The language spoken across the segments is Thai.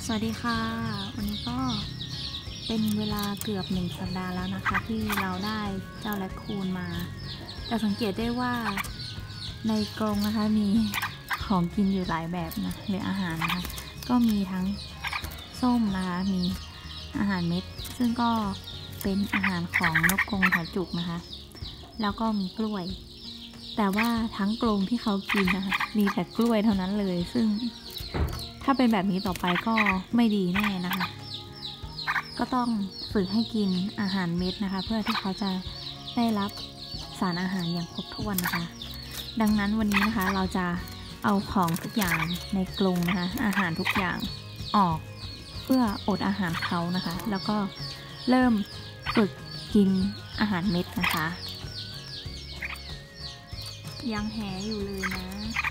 วัสดีค่ะวันนี้ก็เป็นเวลาเกือบ1 สัปดาห์แล้วนะคะที่เราได้เจ้าแรคคูนมาแต่สังเกตได้ว่าในกรงนะคะมีของกินอยู่หลายแบบนะหรืออาหารนะคะก็มีทั้งส้มนะคะมีอาหารเม็ดซึ่งก็เป็นอาหารของนกกรงหัวจุกนะคะแล้วก็มีกล้วยแต่ว่าทั้งกรงที่เขากินนะคะมีแต่กล้วยเท่านั้นเลยซึ่งถ้าเป็นแบบนี้ต่อไปก็ไม่ดีแน่นะคะก็ต้องฝึกให้กินอาหารเม็ดนะคะเพื่อที่เขาจะได้รับสารอาหารอย่างครบถ้วนนะคะดังนั้นวันนี้นะคะเราจะเอาของทุกอย่างในกรงนะคะอาหารทุกอย่างออกเพื่ออดอาหารเขานะคะแล้วก็เริ่มฝึกกินอาหารเม็ดนะคะยังแหอยู่เลยนะ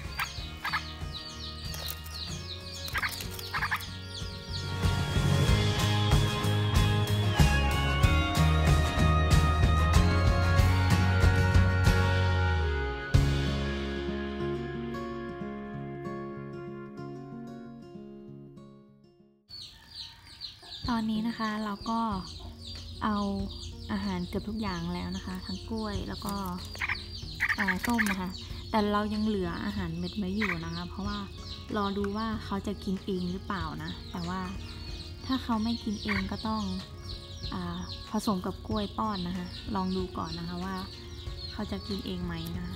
ตอนนี้นะคะเราก็เอาอาหารเกือบทุกอย่างแล้วนะคะทั้งกล้วยแล้วก็ส้มนะคะแต่เรายังเหลืออาหารเม็ดไว้อยู่นะคะเพราะว่ารอดูว่าเขาจะกินเองหรือเปล่านะแต่ว่าถ้าเขาไม่กินเองก็ต้องผสมกับกล้วยป้อนนะคะลองดูก่อนนะคะว่าเขาจะกินเองไหมนะคะ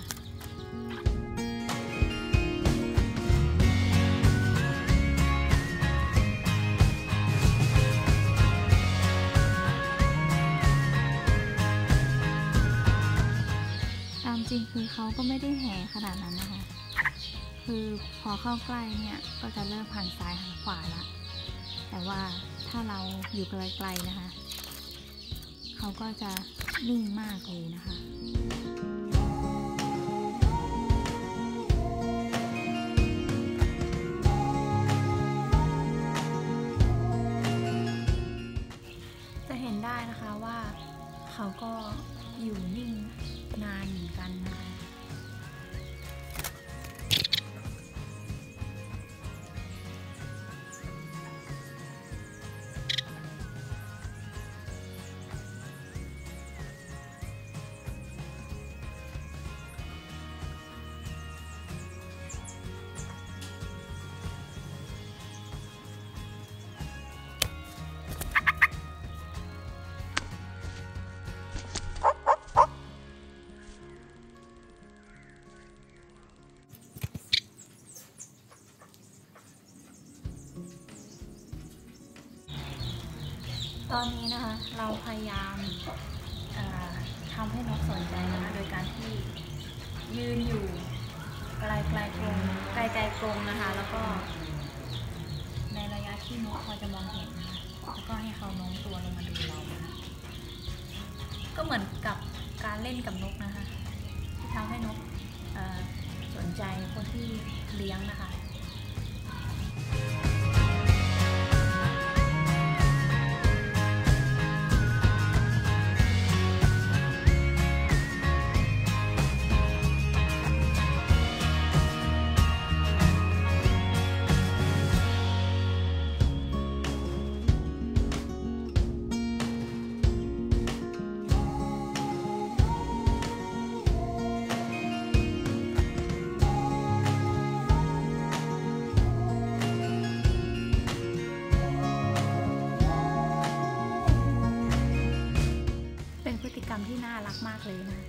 จริงคือเขาก็ไม่ได้แห่ขนาดนั้นนะคะคือพอเข้าใกล้เนี่ยก็จะเริ่มหันซ้ายหันขวาละแต่ว่าถ้าเราอยู่ไกลๆนะคะเขาก็จะนิ่งมากเลยนะคะจะเห็นได้นะคะว่าเขาก็อยู่นิ่งนานเหมือนกันนะคะตอนนี้นะคะเราพยายามทำให้นกสนใจนะคะโดยการที่ยืนอยู่ไกลๆกรงไกลๆกรงนะคะแล้วก็ในระยะที่นกพอจะมองเห็นนะคะแล้วก็ให้เขาโน้มตัวลงมาดูเรานะคะก็เหมือนกับการเล่นกับนกนะคะที่ทำให้นกสนใจคนที่เลี้ยงนะคะเป็นพฤติกรรมที่น่ารักมากเลยนะ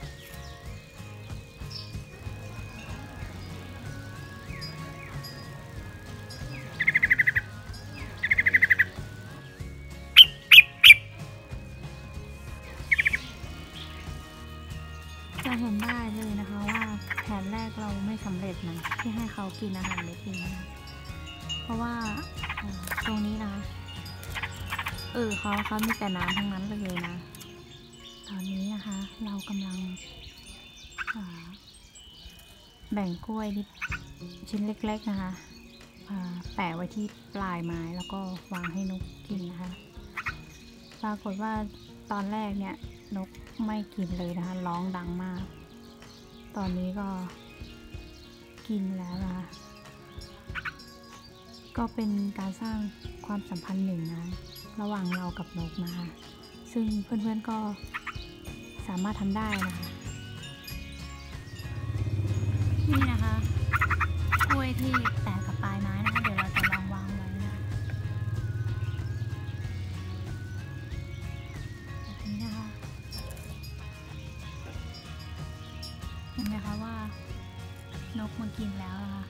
จะเห็นได้เลยนะคะว่าแผนแรกเราไม่สำเร็จนะที่ให้เขากินอาหารเม็ดเองนะเพราะว่าตรงนี้นะเขามีแต่น้ำทั้งนั้นเลยนะตอนนี้นะคะเรากำลังแบ่งกล้วยชิ้นเล็กๆนะคะแปะไว้ที่ปลายไม้แล้วก็วางให้นกกินนะคะปรากฏว่าตอนแรกเนี่ยนกไม่กินเลยนะคะร้องดังมากตอนนี้ก็กินแล้วนะคะก็เป็นการสร้างความสัมพันธ์หนึ่งนะระหว่างเรากับนกนะคะซึ่งเพื่อนๆก็สามารถทำได้นะคะนี่นะคะกล้วยที่แตกกับปลายไม้นะคะเดี๋ยวเราจะลองวางไว้นะแบบนี้นะคะเห็นไหมคะว่านกมากินแล้วนะคะ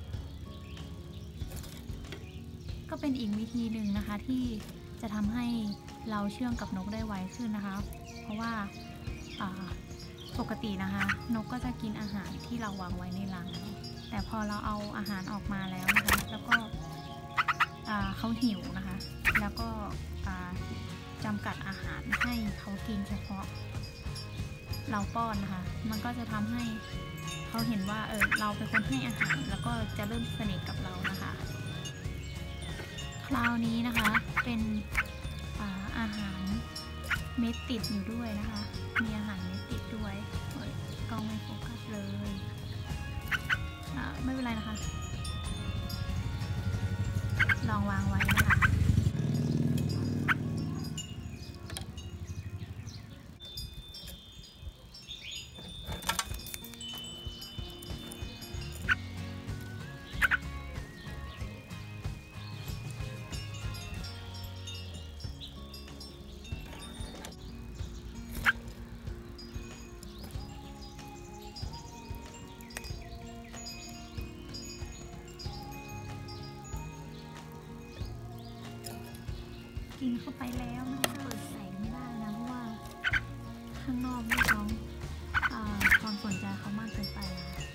ก็เป็นอีกวิธีหนึ่งนะคะที่จะทำให้เราเชื่องกับนกได้ไวขึ้นนะคะเพราะว่าปกตินะคะนกก็จะกินอาหารที่เราวางไว้ในรังแต่พอเราเอาอาหารออกมาแล้วนะคะแล้วก็เขาหิวนะคะแล้วก็จำกัดอาหารให้เขากินเฉพาะเราป้อนนะคะมันก็จะทำให้เขาเห็นว่าเราเป็นคนให้อาหารแล้วก็จะเริ่มสนิทกับเรานะคะคราวนี้นะคะเป็นอาหารเม็ดติดอยู่ด้วยนะคะมีอาหารเม็ดติดด้วยกล้องไม่โฟกัสเลยไม่เป็นไรนะคะลองวางไว้นะคะกินเข้าไปแล้วนะคะเปิดแสงไม่ได้นะเพราะว่าข้างนอกเรียกร้องความสนใจเขามากเกินไปนะ